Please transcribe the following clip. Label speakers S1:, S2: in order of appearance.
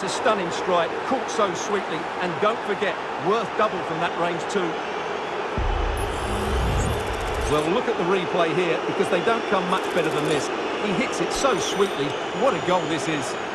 S1: It's a stunning strike, caught so sweetly, and don't forget, worth double from that range too. Well, look at the replay here, because they don't come much better than this. He hits it so sweetly. What a goal this is.